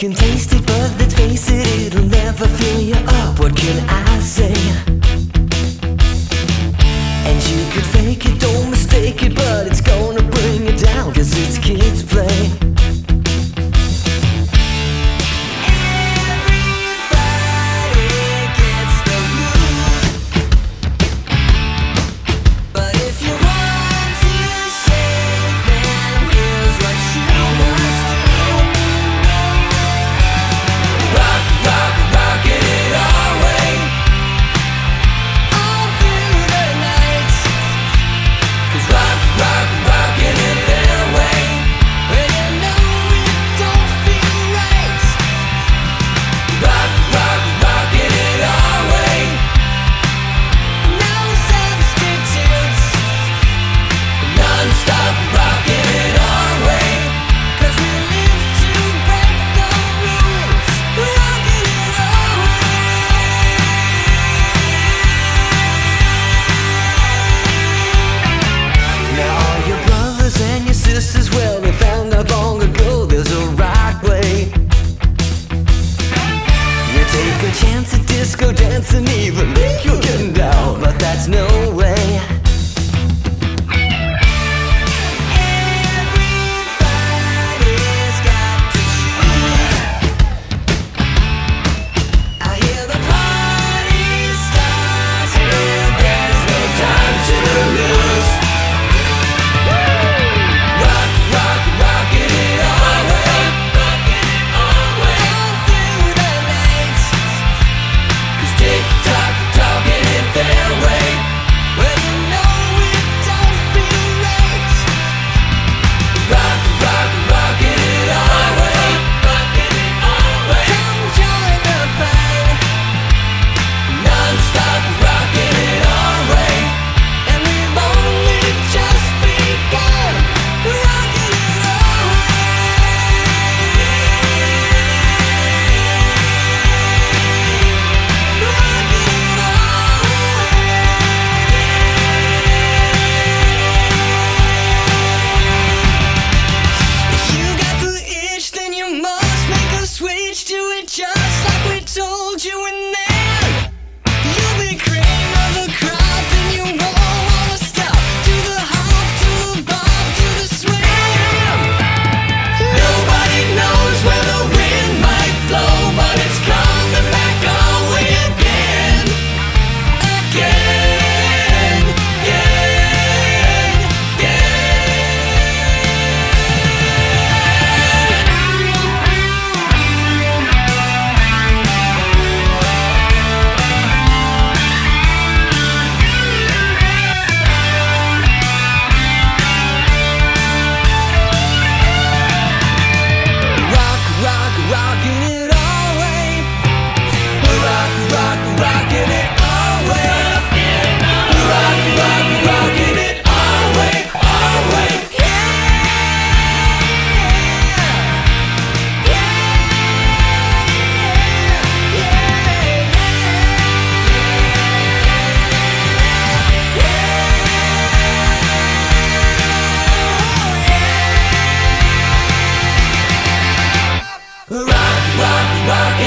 can taste it, but let's face it, it'll never fill you up. What can I say? And you could fake it, don't mistake it, but it's gonna bring you down, 'cause it's kids play. Sisters, well, they found out long ago there's a right way. You take a chance at disco dancing, even if you're getting down, but that's no way. Just like we told you, and then you'll be cream of the crop, and you won't wanna stop. To the hop, to the bob, to the swim. Nobody knows where the wind might blow, but it's coming back our way again, again, again, again. Rockin' it our way. Rockin' it our way. Rockin' it our way, our way. Rockin'